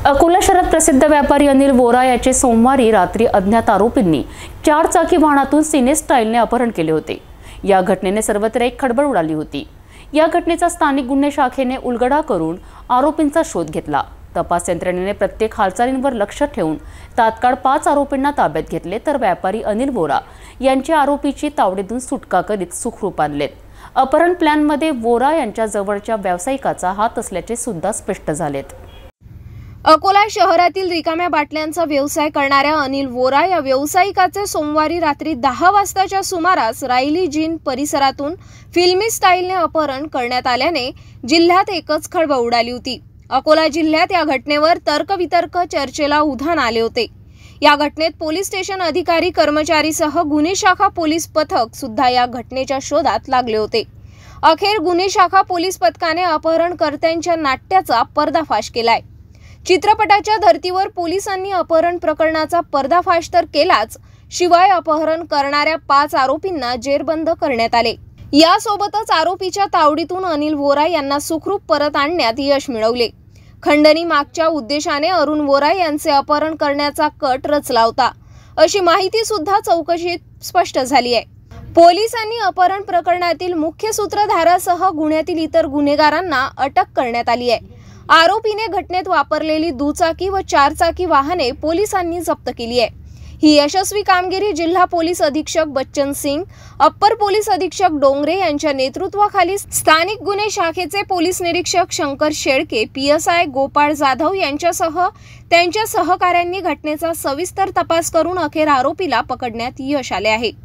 अकोला शहरात प्रसिद्ध व्यापारी अनिल वोरा याचे सोमवारी रात्री अज्ञात आरोपींनी 4 चाकी वाहनातून सिने स्टाईलने अपहरण केले होते। या घटनेने सर्वत्र एक खळबळ उडाली होती। या घटनेचा स्थानिक गुन्हे शाखेने उलगडा करून आरोपींचा शोध घेतला। तपास यंत्रणेने प्रत्येक हालचालींवर लक्ष ठेवून तात्काळ 5 आरोपींना ताब्यात घेतले, तर व्यापारी अनिल वोरा यांच्या आरोपीची तावडीतून सुटका करीत सुखरूप आणलेत। अपहरण प्लॅनमध्ये वोरा यांच्या जवळच्या व्यावसायिकाचा हात असल्याचे सुद्धा स्पष्ट झालेत। अकोला शहरातील रिकाम्या बाटल्यांचा व्यवसाय करणाऱ्या अनिल वोरा या व्यावसायिकाचे सोमवारी रात्री 10 वाजताच्या सुमारास रायली जीन परिसरातून फिल्मी स्टाईलने अपहरण करण्यात आल्याने जिल्ह्यात एकच खळबळ उडाली होती। अकोला जिल्ह्यात या घटनेवर तर्कवितर्क चर्चेला उधाण आले होते। या घटनेत पोलीस स्टेशन अधिकारी कर्मचारीसह गुन्हे शाखा पोलीस पथक सुद्धा या घटनेच्या शोधात लागले होते। अखेर गुन्हे शाखा पोलीस पथकाने अपहरणकर्त्यांच्या नाट्याचा पर्दाफाश केलाय। चित्रपटाच्या धर्तीवर पोलिसांनी अपहरण प्रकरणाचा पर्दाफाश तर केलाच, शिवाय अपहरण करणाऱ्या 5 आरोपींना जेरबंद करण्यात आले। यासोबतच आरोपीच्या तावडीतून अनिल वोरा यांना सुखरूप परत आणण्यात यश मिळवले। खंडणी मागच्या उद्देशाने अरुण वोरा यांचे अपहरण करण्याचा कट रचला होता, अशी माहिती सुद्धा चौकशीत स्पष्ट झाली आहे। पोलिसांनी अपहरण प्रकरणातील मुख्य सूत्रधारासह गुन्ह्यातील इतर गुन्हेगारांना अटक करण्यात आली आहे। आरोपीने घटनेत वापरलेली दुचाकी व 4 चाकी वाहने पोलिसांनी जप्त केली आहे। ही यशस्वी कामगिरी जिल्हा पोलीस अधीक्षक बच्चन सिंग, अप्पर पोलीस अधीक्षक डोंगरे यांच्या नेतृत्वाखाली स्थानिक गुन्हे शाखेचे पोलीस निरीक्षक शंकर शेळके, PSI गोपाळ जाधव यांच्यासह त्यांच्या सहकाऱ्यांनी घटनेचा सविस्तर तपास करून अखेर आरोपीला पकडण्यात यश आले आहे।